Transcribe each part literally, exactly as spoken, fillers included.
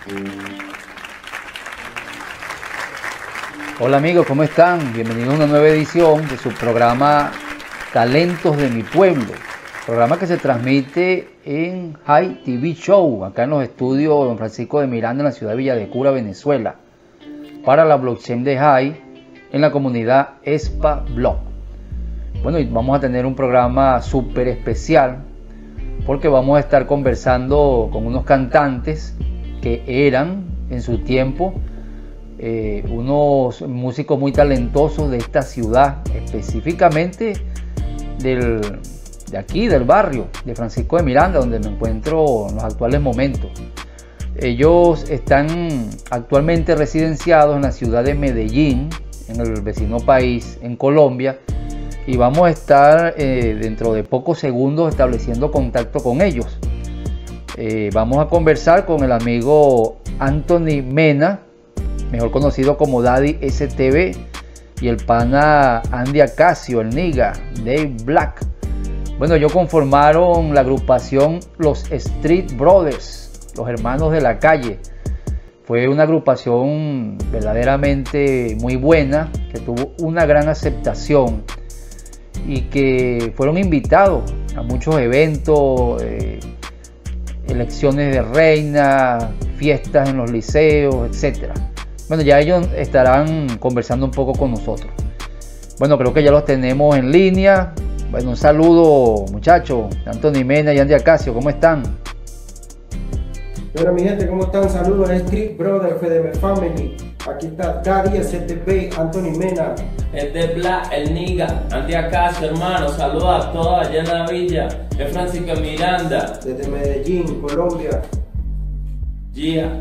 Hola amigos, ¿cómo están? Bienvenidos a una nueva edición de su programa Talentos de mi Pueblo, programa que se transmite en High T V Show, acá en los estudios Don Francisco de Miranda, en la ciudad de Villa de Cura, Venezuela, para la blockchain de High, en la comunidad ESPA Block. Bueno, y vamos a tener un programa súper especial, porque vamos a estar conversando con unos cantantes que eran en su tiempo eh, unos músicos muy talentosos de esta ciudad, específicamente del, de aquí, del barrio de Francisco de Miranda, donde me encuentro en los actuales momentos. Ellos están actualmente residenciados en la ciudad de Medellín, en el vecino país, en Colombia, y vamos a estar eh, dentro de pocos segundos estableciendo contacto con ellos. Eh, vamos a conversar con el amigo Anthony Mena, mejor conocido como Daddy S T V, y el pana Andy Acacio, el Niga, Dave Black. Bueno, ellos conformaron la agrupación Los Street Brothers, los hermanos de la calle. Fue una agrupación verdaderamente muy buena, que tuvo una gran aceptación y que fueron invitados a muchos eventos, eh, elecciones de reina, fiestas en los liceos, etcétera. Bueno, ya ellos estarán conversando un poco con nosotros. Bueno, creo que ya los tenemos en línea. Bueno, un saludo, muchachos, Anthony Mena y Andy Acacio, ¿cómo están? Bueno, mi gente, ¿cómo están? Saludos a Street Brother, Fedeme Family. Aquí está Daddy S T V, Anthony Mena. El de Black, el Niga, Andy Acacio, hermano. Saludos a todos allá en la villa. Es Francisco Miranda. Desde Medellín, Colombia. Yeah.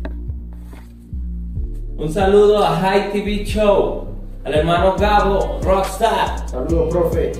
Un saludo a High T V Show. Al hermano Gabo, Rockstar. Saludos, profe.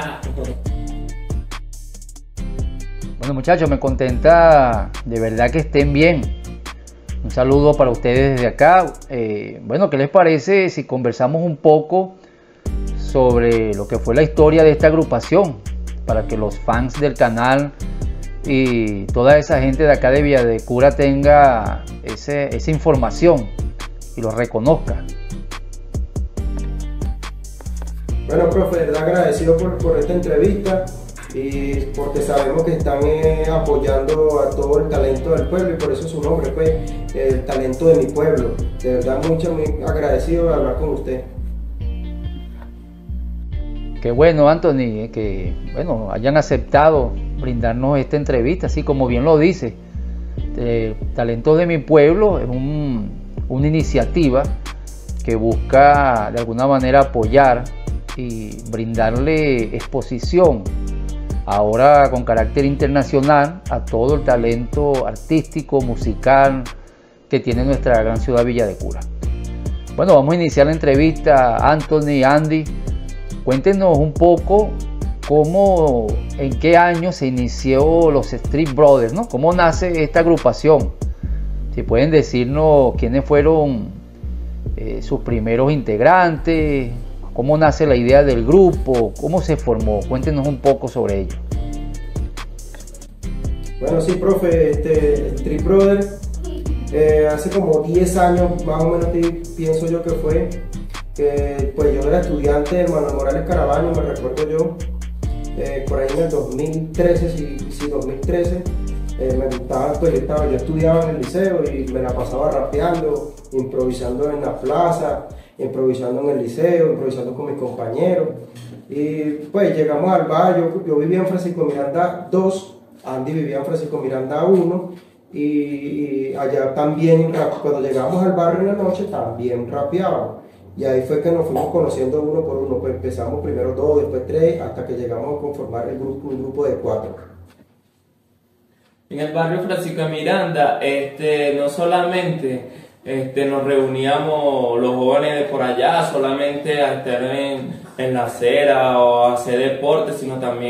Bueno, muchachos, me contenta de verdad que estén bien. Un saludo para ustedes desde acá. Eh, bueno, ¿qué les parece si conversamos un poco sobre lo que fue la historia de esta agrupación? Para que los fans del canal y toda esa gente de acá de Villa de Cura tenga ese, esa información y los reconozca. Bueno, profe, de verdad agradecido por, por esta entrevista y porque sabemos que están eh, apoyando a todo el talento del pueblo, y por eso su nombre, pues, el talento de mi pueblo. De verdad, mucho, muy agradecido de hablar con usted. Qué bueno, Anthony, que bueno, hayan aceptado brindarnos esta entrevista, así como bien lo dice. Eh, Talentos de mi Pueblo es un, una iniciativa que busca de alguna manera apoyar y brindarle exposición, ahora con carácter internacional, a todo el talento artístico, musical que tiene nuestra gran ciudad Villa de Cura. Bueno, vamos a iniciar la entrevista. Anthony, Andy, cuéntenos un poco cómo, en qué año se inició los Street Brothers, ¿no? ¿Cómo nace esta agrupación? Si pueden decirnos quiénes fueron eh, sus primeros integrantes, cómo nace la idea del grupo, cómo se formó. Cuéntenos un poco sobre ello. Bueno, sí, profe, este, Street Brothers, eh, hace como diez años más o menos pienso yo que fue, que pues yo era estudiante de Manuel Morales Carabaño, me recuerdo yo, eh, por ahí en el dos mil trece, sí, sí dos mil trece, eh, me gustaba, pues yo, estaba, yo estudiaba en el liceo y me la pasaba rapeando, improvisando en la plaza, improvisando en el liceo, improvisando con mis compañeros, y pues llegamos al barrio. Yo, yo vivía en Francisco Miranda dos, Andy vivía en Francisco Miranda uno, y, y allá también, cuando llegamos al barrio en la noche, también rapeábamos. Y ahí fue que nos fuimos conociendo uno por uno, pues empezamos primero dos, después tres, hasta que llegamos a conformar el grupo, un grupo de cuatro. En el barrio Francisco Miranda, este, no solamente este, nos reuníamos los jóvenes de por allá solamente a estar en, en la acera o a hacer deporte, sino también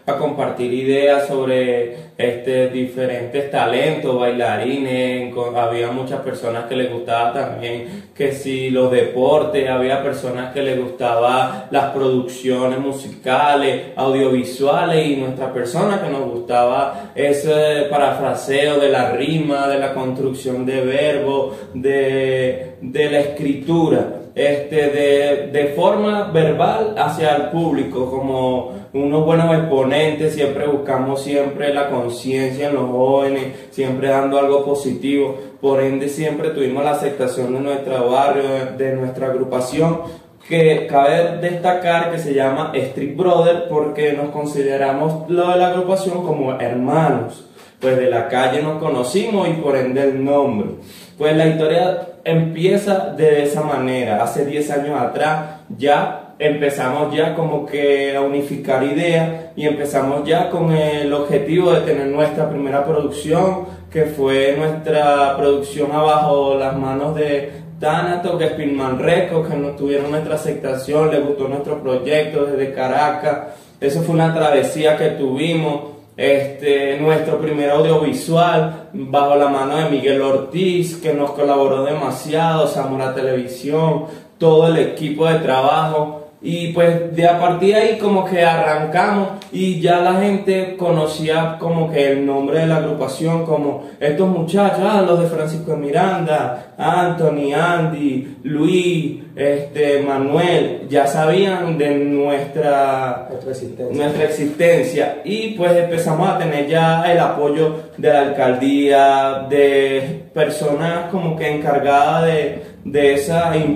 a compartir ideas sobre este, diferentes talentos, bailarines, con, había muchas personas que les gustaba también que si los deportes, había personas que les gustaba las producciones musicales, audiovisuales, y nuestra persona que nos gustaba ese parafraseo de la rima, de la construcción de verbos, de, de la escritura. Este, de, de forma verbal hacia el público, como unos buenos exponentes, siempre buscamos siempre la conciencia en los jóvenes, siempre dando algo positivo. Por ende siempre tuvimos la aceptación de nuestro barrio, de, de nuestra agrupación, que cabe destacar que se llama Street Brother porque nos consideramos lo de la agrupación como hermanos, pues de la calle nos conocimos y por ende el nombre. Pues la historia empieza de esa manera. Hace diez años atrás ya empezamos ya como que a unificar ideas y empezamos ya con el objetivo de tener nuestra primera producción, que fue nuestra producción abajo las manos de Thanatos, que es Spillman Records, que nos tuvieron nuestra aceptación, les gustó nuestro proyecto desde Caracas. Eso fue una travesía que tuvimos. Este, nuestro primer audiovisual bajo la mano de Miguel Ortiz, que nos colaboró demasiado, Zamora Televisión, todo el equipo de trabajo. Y pues de a partir de ahí como que arrancamos y ya la gente conocía como que el nombre de la agrupación como estos muchachos, ah, los de Francisco de Miranda, Anthony, Andy, Luis, este, Manuel, ya sabían de nuestra, nuestra existencia. nuestra existencia y pues empezamos a tener ya el apoyo de la alcaldía, de personas como que encargadas de de ese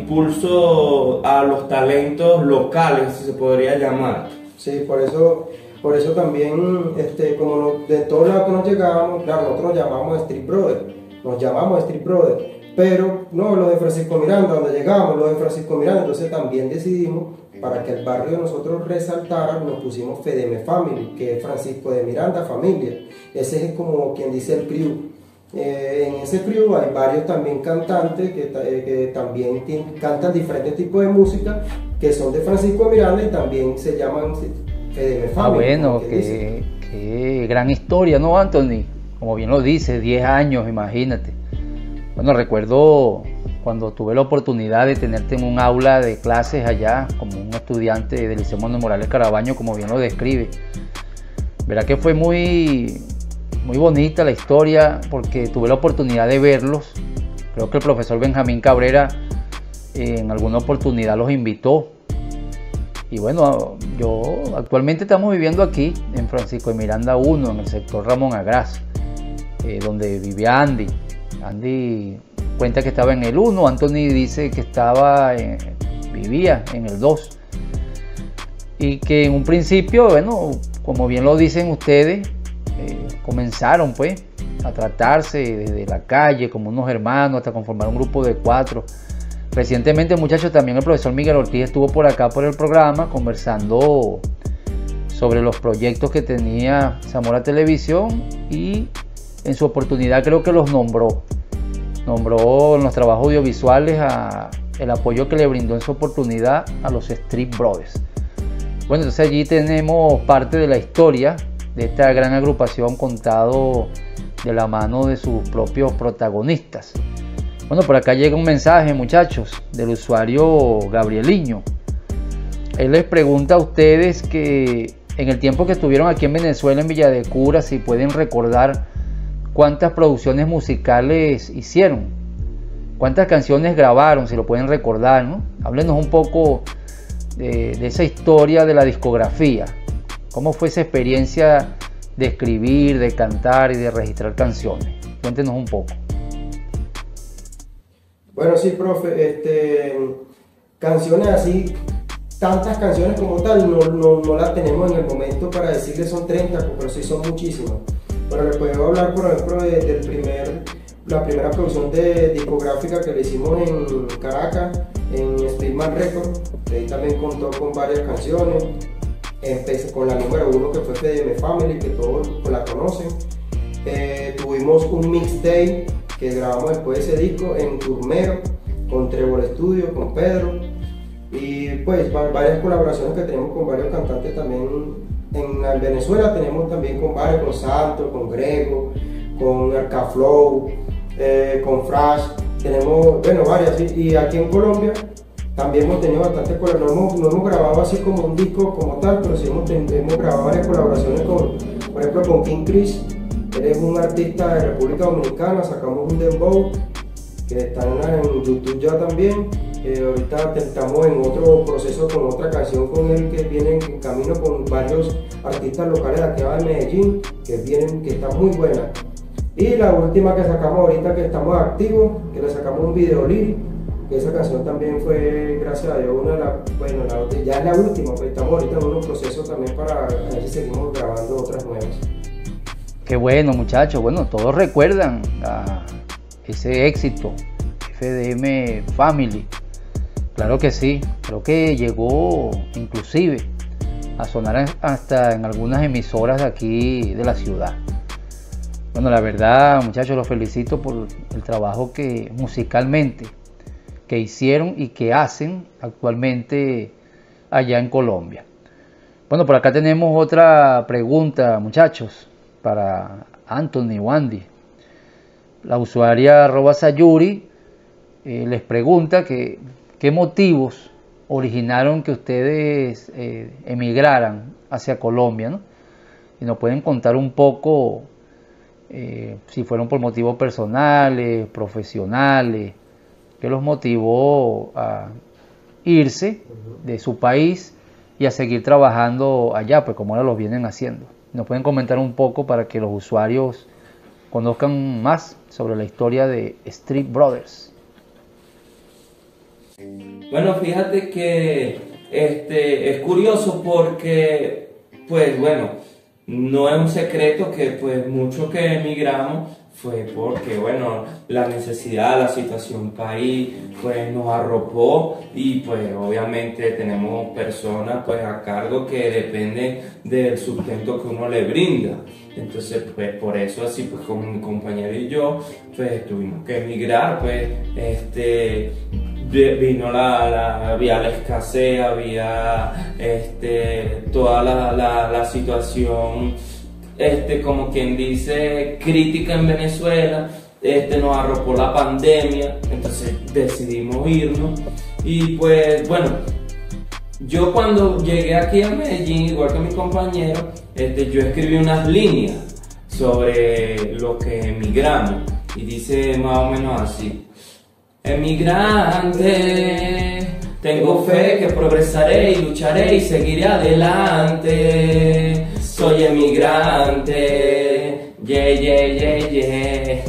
impulso a los talentos locales, si se podría llamar. Sí, por eso, por eso también, este, como no, de todos lados que nos llegábamos, claro, nosotros nos llamamos Street Brother, nos llamamos Street Brother, pero no, los de Francisco Miranda, donde llegamos, los de Francisco Miranda, entonces también decidimos, para que el barrio de nosotros resaltara, nos pusimos F D M Family, que es Francisco de Miranda Familia. Ese es como quien dice el crew. Eh, en ese crew hay varios también cantantes que, eh, que también cantan diferentes tipos de música que son de Francisco Miranda y también se llaman F D M Family. Ah, bueno, qué, qué gran historia, ¿no, Anthony? Como bien lo dice, diez años, imagínate. Bueno, recuerdo cuando tuve la oportunidad de tenerte en un aula de clases allá, como un estudiante del Liceo Manuel Morales Carabaño, como bien lo describe. Verá que fue muy... muy bonita la historia porque tuve la oportunidad de verlos. Creo que el profesor Benjamín Cabrera eh, en alguna oportunidad los invitó. Y bueno, yo actualmente estamos viviendo aquí en Francisco de Miranda uno, en el sector Ramón Agraz, eh, donde vivía Andy. Andy cuenta que estaba en el uno, Anthony dice que estaba en, vivía en el dos. Y que en un principio, bueno, como bien lo dicen ustedes, Eh, comenzaron pues a tratarse desde la calle como unos hermanos hasta conformar un grupo de cuatro. Recientemente, muchachos, también el profesor Miguel Ortiz estuvo por acá por el programa conversando sobre los proyectos que tenía Zamora Televisión y en su oportunidad creo que los nombró nombró en los trabajos audiovisuales a el apoyo que le brindó en su oportunidad a los Street Brothers. Bueno, entonces allí tenemos parte de la historia de esta gran agrupación contado de la mano de sus propios protagonistas. Bueno, por acá llega un mensaje, muchachos, del usuario Gabrieliño. Él les pregunta a ustedes que en el tiempo que estuvieron aquí en Venezuela, en Villa de Cura, si pueden recordar cuántas producciones musicales hicieron, cuántas canciones grabaron, si lo pueden recordar, ¿no? Háblenos un poco de, de esa historia de la discografía. ¿Cómo fue esa experiencia de escribir, de cantar y de registrar canciones? Cuéntenos un poco. Bueno, sí, profe, este, canciones así, tantas canciones como tal, no, no, no las tenemos en el momento para decirle son treinta, pero sí son muchísimas. Pero les puedo hablar, por ejemplo, de, del primer, la primera producción de discográfica que le hicimos en Caracas, en Spillman Records, que ahí también contó con varias canciones. Empecé con la número uno que fue F D M Family, que todos la conocen. Eh, tuvimos un mixtape que grabamos después de ese disco en Turmero, con Trevor Studio, con Pedro. Y pues varias colaboraciones que tenemos con varios cantantes también en, en Venezuela tenemos también con varios, con Santos, con Grego, con Arcaflow, eh, con Frash, tenemos, bueno, varias, ¿sí? Y aquí en Colombia también hemos tenido bastante colaboraciones, no hemos, no hemos grabado así como un disco como tal, pero sí hemos, hemos grabado varias colaboraciones con, por ejemplo, con King Chris. Él es un artista de República Dominicana, sacamos un dembow que está en YouTube ya también. Eh, ahorita estamos en otro proceso con otra canción con él que viene en camino con varios artistas locales de aquí de Medellín que, vienen, que está muy buena. Y la última que sacamos ahorita que estamos activos, que le sacamos un video lyric, que esa canción también fue, gracias a Dios, una de las, bueno, la, ya es la última, pues estamos ahorita en unos procesos también para ver si seguimos grabando otras nuevas. Qué bueno, muchachos. Bueno, todos recuerdan a ese éxito, F D M Family. Claro que sí, creo que llegó inclusive a sonar hasta en algunas emisoras de aquí de la ciudad. Bueno, la verdad, muchachos, los felicito por el trabajo que musicalmente que hicieron y que hacen actualmente allá en Colombia. Bueno, por acá tenemos otra pregunta, muchachos, para Anthony Wandy. La usuaria arroba Sayuri eh, les pregunta que qué motivos originaron que ustedes eh, emigraran hacia Colombia, ¿no? Y nos pueden contar un poco eh, si fueron por motivos personales, profesionales, qué los motivó a irse de su país y a seguir trabajando allá, pues como ahora lo vienen haciendo. Nos pueden comentar un poco para que los usuarios conozcan más sobre la historia de Street Brothers. Bueno, fíjate que este, es curioso porque, pues bueno, no es un secreto que pues muchos que emigramos fue porque, bueno, la necesidad, la situación país, pues nos arropó y pues obviamente tenemos personas pues a cargo que dependen del sustento que uno le brinda. Entonces, pues por eso así, pues con mi compañero y yo, pues tuvimos que emigrar, pues, este... vino la, la, había la escasez, había este, toda la, la, la situación, este, como quien dice, crítica en Venezuela, este, nos arropó la pandemia, entonces decidimos irnos y pues bueno, yo cuando llegué aquí a Medellín, igual que mi compañero, este, yo escribí unas líneas sobre lo que emigramos y dice más o menos así: emigrante, tengo fe que progresaré y lucharé y seguiré adelante. Soy emigrante, yeah, yeah, yeah, yeah.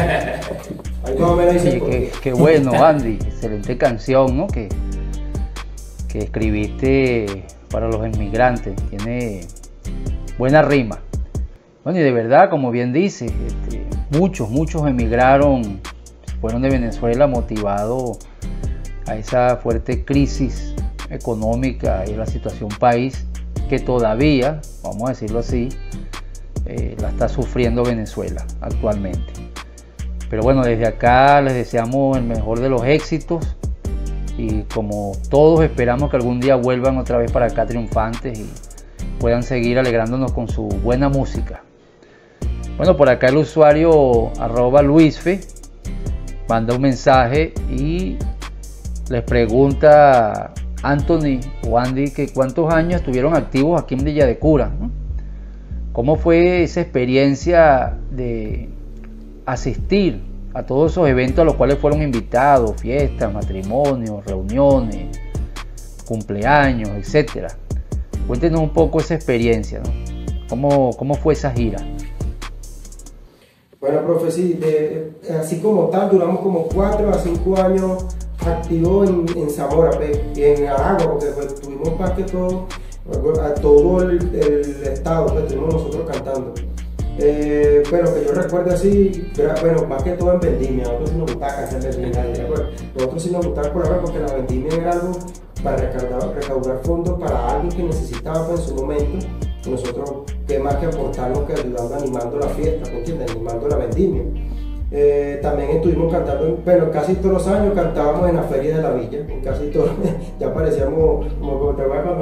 Sí, qué, qué bueno, Andy, excelente canción, ¿no? Que, que escribiste para los emigrantes, tiene buena rima. Bueno, y de verdad, como bien dice, este, muchos, muchos emigraron, fueron de Venezuela motivados a esa fuerte crisis económica y la situación país que todavía, vamos a decirlo así, eh, la está sufriendo Venezuela actualmente. Pero bueno, desde acá les deseamos el mejor de los éxitos y como todos esperamos que algún día vuelvan otra vez para acá triunfantes y puedan seguir alegrándonos con su buena música. Bueno, por acá el usuario arroba Luisfe manda un mensaje y les pregunta Anthony o Andy que cuántos años estuvieron activos aquí en Villa de Cura, ¿no? ¿Cómo fue esa experiencia de asistir a todos esos eventos a los cuales fueron invitados, fiestas, matrimonios, reuniones, cumpleaños, etcétera? Cuéntenos un poco esa experiencia, ¿no? ¿Cómo, cómo fue esa gira? Bueno, profe, sí, de, así como tal, duramos como cuatro a cinco años activos en, en Zamora, pues, y en Aragua, porque pues, tuvimos más que todo, a todo el, el estado, pues, estuvimos nosotros cantando. Eh, bueno, que yo recuerdo así, era, bueno, más que todo en vendimia, nosotros sí nos gustaba cantar vendimia, nosotros sí nos gustaba colaborar porque la vendimia era algo para recaudar, recaudar fondos para alguien que necesitaba pues, en su momento. Y nosotros, qué más que aportarnos que ayudando, animando la fiesta, ¿me entiendes? Animando la vendimia. Eh, también estuvimos cantando, bueno, casi todos los años cantábamos en la Feria de la Villa, en casi todos, ya parecíamos como, como te acuerdas cuando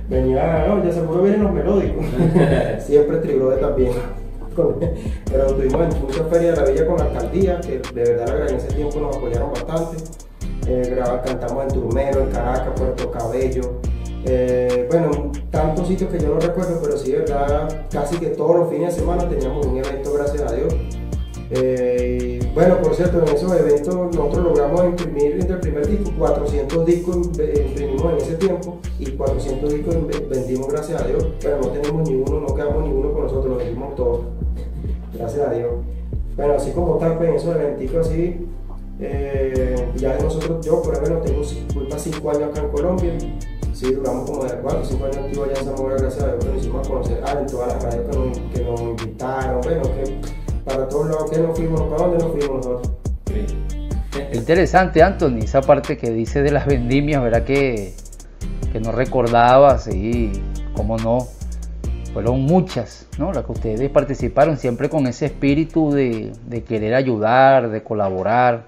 venía, no, ya seguro vienen los melódicos. Siempre Tri Brother también. Pero tuvimos en muchas ferias de la villa con la alcaldía, que de verdad en ese tiempo nos apoyaron bastante. Eh, grabamos, cantamos en Turmero, en Caracas, Puerto Cabello. Eh, bueno, tantos sitios que yo no recuerdo, pero sí, de verdad, casi que todos los fines de semana teníamos un evento, gracias a Dios. Eh, y bueno, por cierto, en esos eventos nosotros logramos imprimir entre el primer disco, cuatrocientos discos imprimimos en ese tiempo y cuatrocientos discos vendimos, gracias a Dios. Pero no tenemos ni uno, no quedamos ni uno con nosotros, lo vendimos todos, gracias a Dios. Bueno, así como tal, pues, en esos eventos así, eh, ya de nosotros, yo por ejemplo tengo culpa cinco años acá en Colombia. Sí, duramos como de cuatro o cinco años activos allá en Zamora, gracias a Dios, que nos hicimos a conocer ah, en todas las radios que nos, que nos invitaron, bueno, que para todos lados que nos fuimos, para dónde nos fuimos nosotros. Sí. Interesante, Anthony, esa parte que dice de las vendimias, ¿verdad? Que, que no recordaba, sí, cómo no, fueron muchas, ¿no? Las que ustedes participaron, siempre con ese espíritu de, de querer ayudar, de colaborar.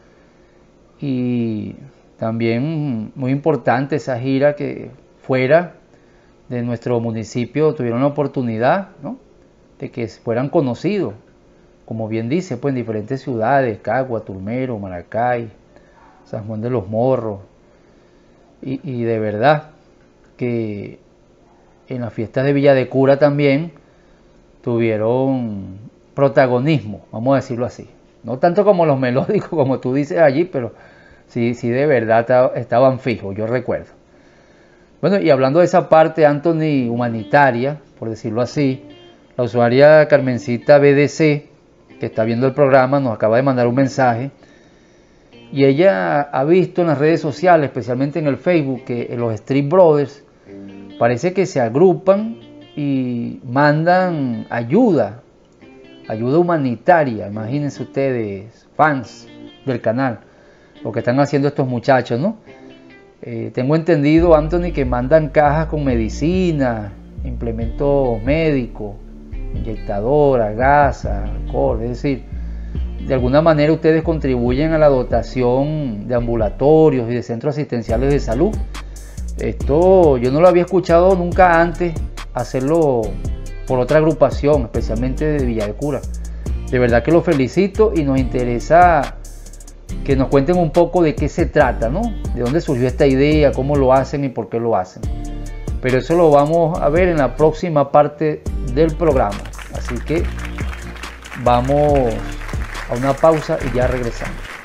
Y también muy importante esa gira que fuera de nuestro municipio tuvieron la oportunidad, ¿no?, de que fueran conocidos, como bien dice, pues en diferentes ciudades, Cagua, Turmero, Maracay, San Juan de los Morros, y, y de verdad que en las fiestas de Villa de Cura también tuvieron protagonismo, vamos a decirlo así, no tanto como los melódicos como tú dices allí, pero sí, sí de verdad estaban fijos, yo recuerdo. Bueno, y hablando de esa parte, Anthony, humanitaria, por decirlo así, la usuaria Carmencita B D C, que está viendo el programa, nos acaba de mandar un mensaje, y ella ha visto en las redes sociales, especialmente en el Facebook, que los Street Brothers parece que se agrupan y mandan ayuda, ayuda humanitaria. Imagínense ustedes, fans del canal, lo que están haciendo estos muchachos, ¿no? Eh, tengo entendido, Anthony, que mandan cajas con medicina, implementos médicos, inyectadoras, gasas, alcohol, es decir, de alguna manera ustedes contribuyen a la dotación de ambulatorios y de centros asistenciales de salud. Esto yo no lo había escuchado nunca antes, hacerlo por otra agrupación, especialmente de Villa de Cura. De verdad que los felicito y nos interesa que nos cuenten un poco de qué se trata, ¿no? De dónde surgió esta idea, cómo lo hacen y por qué lo hacen. Pero eso lo vamos a ver en la próxima parte del programa. Así que vamos a una pausa y ya regresamos.